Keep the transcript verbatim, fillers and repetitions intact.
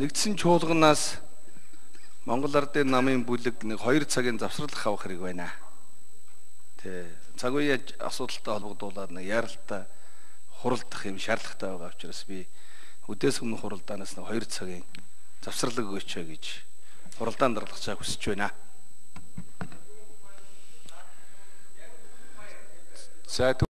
нэгдсэн чуулганаас Монгол Ардын намын бүлэг нэг хоёр цагийн завсралах авах хэрэг байна. Тэ цаг үеийн асуудалтай холбогдуулаад нэг яралтай хуралдах юм шаардлагатай байгаа учраас би үдээс өмнө хуралдаанаас нэг хоёр цагийн завсралыг өгөөч гэж хуралдаан даргалахчаа хүсэж байна. За